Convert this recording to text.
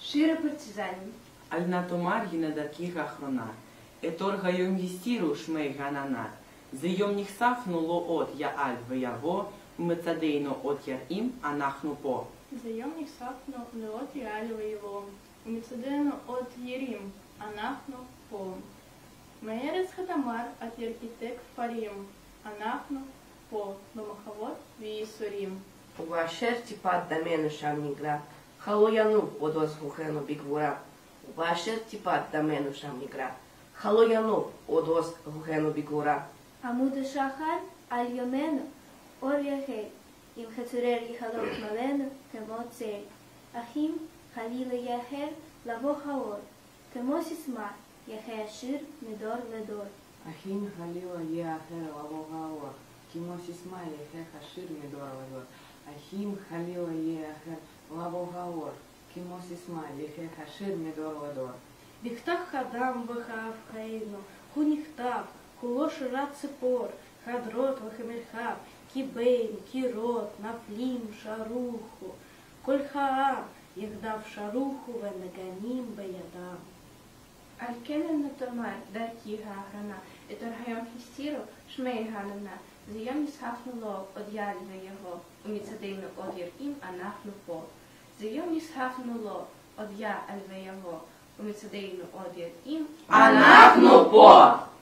Шире партизанин. Альнатомар гинадаких ахрона. Этор гайом гистиру шмей гананат. Зайом нихсафну лоот я аль ваяво, умецадейно от ярим, анахну по. Зайом нихсафну лоот я аль ваяво, умецадейно от ярим, анахну по. Маерец хатамар от яркитек фарим, анахну по. Бамахавот виисурим. ובאשר טיפת דמנו שם נגרע, חלו ינוב עודו זכוכנו בגבורה. ובאשר טיפת דמנו שם נגרע, חלו ינוב עודו זכוכנו בגבורה. עמוד השחר על יומנו, אור יחל, אם חצורר יחלוק מלנו כמו צל. אחים חלילה יחל לבוא האור, כמו סיסמה יחל השיר מדור לדור. אחים חלילה יחל לבוא האור, כמו סיסמה יחל השיר מדור לדור. אחים חלילה יחל לבוא האור, כמו סיסמה יחל השיר מדור לדור. בכתך חדם וחב חיינו, הוא נכתב, כולו שירת ציפור, חדרות וחמרחב, כי בין, כי רות, נפלים, שרוחו. כל העם יחדיו שרוחו ונגנים בידם. על כן נתאמר דרכי האחרונה, את היום הסתירו שמי הננה, זה יום נסחפנו לו עוד יד ויבוא, ומצדנו עוד יראים אנחנו פה. זה יום נסחפנו לו עוד יד ויבוא, ומצדנו עוד יראים אנחנו פה!